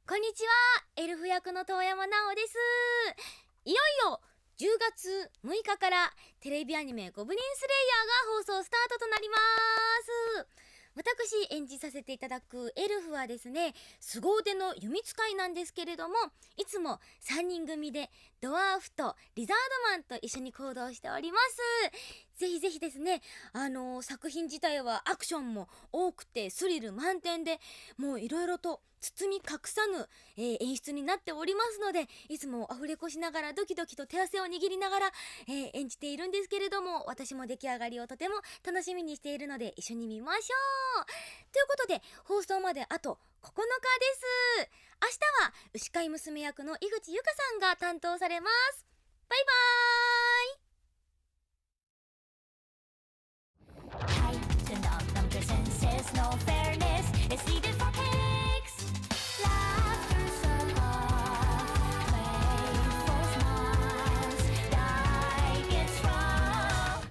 こんにちは、エルフ役の遠山奈緒です。いよいよ10月6日からテレビアニメゴブリンスレイヤーが放送スタートとなります。私演じさせていただくエルフはですね、凄腕の弓使いなんですけれども、いつも3人組でドワーフとリザードマンと一緒に行動しております。ぜひぜひですね、作品自体はアクションも多くてスリル満点で、もういろいろと包み隠さぬ、演出になっておりますので、いつもアフレコしながらドキドキと手汗を握りながら、演じているんですけれども、私も出来上がりをとても楽しみにしているので一緒に見ましょう。ということで、放送まであと9日です。明日は牛飼い娘役の井口ゆかさんが担当されます。バイバーイ。 Tighten up, number senses, no fairness. It's either